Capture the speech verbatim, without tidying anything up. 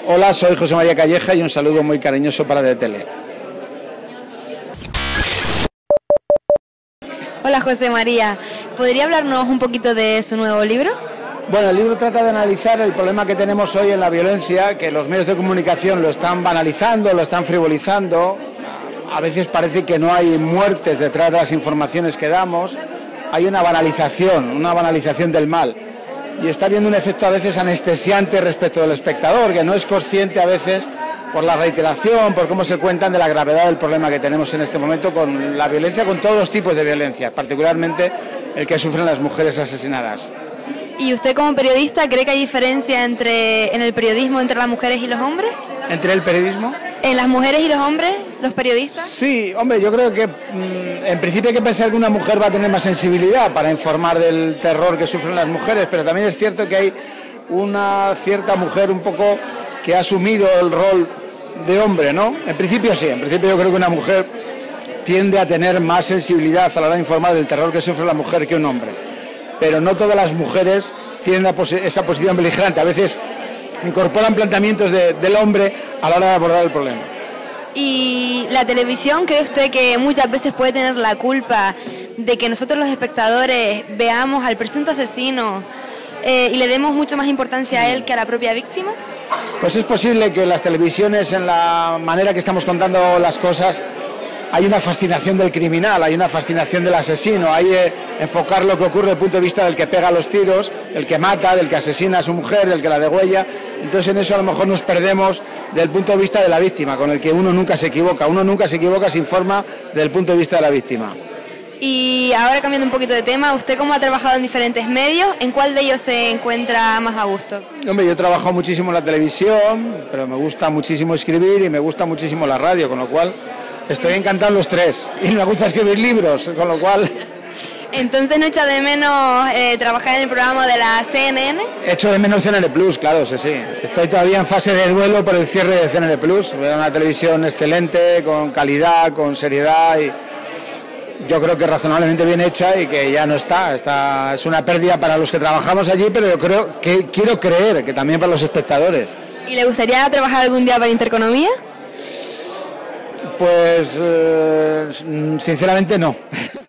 Hola, soy José María Calleja y un saludo muy cariñoso para D T L. Hola José María, ¿podría hablarnos un poquito de su nuevo libro? Bueno, el libro trata de analizar el problema que tenemos hoy en la violencia, que los medios de comunicación lo están banalizando, lo están frivolizando. A veces parece que no hay muertes detrás de las informaciones que damos. Hay una banalización, una banalización del mal. Y está habiendo un efecto a veces anestesiante respecto del espectador, que no es consciente a veces por la reiteración, por cómo se cuentan de la gravedad del problema que tenemos en este momento con la violencia, con todos los tipos de violencia, particularmente el que sufren las mujeres asesinadas. ¿Y usted como periodista cree que hay diferencia entre en el periodismo entre las mujeres y los hombres? ¿Entre el periodismo? ¿En las mujeres y los hombres, los periodistas? Sí, hombre, yo creo que mmm, en principio hay que pensar que una mujer va a tener más sensibilidad para informar del terror que sufren las mujeres, pero también es cierto que hay una cierta mujer un poco que ha asumido el rol de hombre, ¿no? En principio sí, en principio yo creo que una mujer tiende a tener más sensibilidad a la hora de informar del terror que sufre la mujer que un hombre, pero no todas las mujeres tienen esa posición beligerante, a veces incorporan planteamientos de, del hombre a la hora de abordar el problema. ¿Y la televisión cree usted que muchas veces puede tener la culpa de que nosotros los espectadores veamos al presunto asesino eh, y le demos mucho más importancia a él que a la propia víctima? Pues es posible que las televisiones, en la manera que estamos contando las cosas, hay una fascinación del criminal, hay una fascinación del asesino, hay eh, enfocar lo que ocurre desde el punto de vista del que pega los tiros, el que mata, del que asesina a su mujer, del que la degüella. Entonces en eso a lo mejor nos perdemos del punto de vista de la víctima, con el que uno nunca se equivoca, uno nunca se equivoca, se informa del punto de vista de la víctima. Y ahora cambiando un poquito de tema, ¿usted cómo ha trabajado en diferentes medios? ¿En cuál de ellos se encuentra más a gusto? Hombre, yo he trabajado muchísimo en la televisión, pero me gusta muchísimo escribir y me gusta muchísimo la radio, con lo cual estoy encantado en los tres. Y me gusta escribir libros, con lo cual... Entonces, ¿no echa de menos eh, trabajar en el programa de la C N N? Echo de menos C N N Plus, claro, sí, sí. Estoy todavía en fase de duelo por el cierre de C N N Plus. Veo una televisión excelente, con calidad, con seriedad y yo creo que razonablemente bien hecha y que ya no está. está. Es una pérdida para los que trabajamos allí, pero yo creo que quiero creer que también para los espectadores. ¿Y le gustaría trabajar algún día para Intereconomía? Pues, eh, sinceramente no.